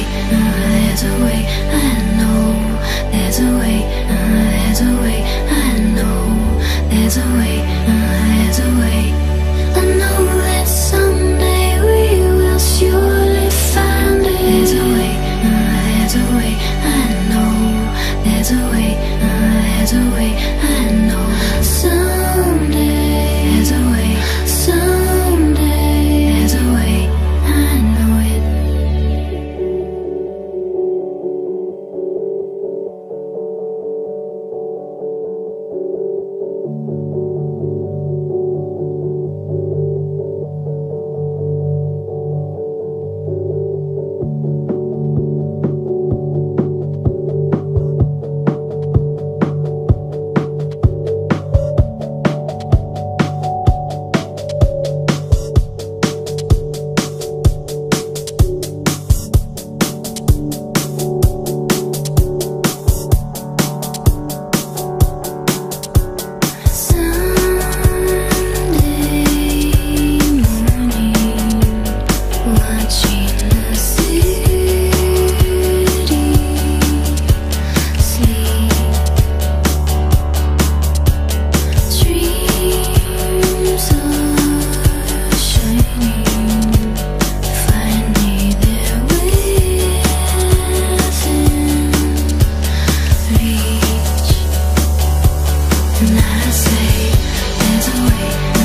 way, there's a way, I know. There's a way, there's a way, I know. There's a way, there's a way. I know that someday we will surely find it. There's a way, there's a way, I know. There's a way, there's a way, I know. Someday, there's a way, someday, there's a way, I know it. And I say, there's a way.